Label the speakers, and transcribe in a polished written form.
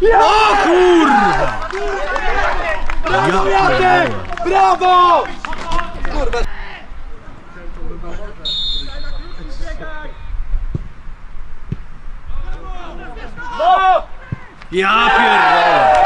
Speaker 1: O kurwa!
Speaker 2: Brawo, Jacek! Brawo! Kurwa!
Speaker 1: Ja pierdolę!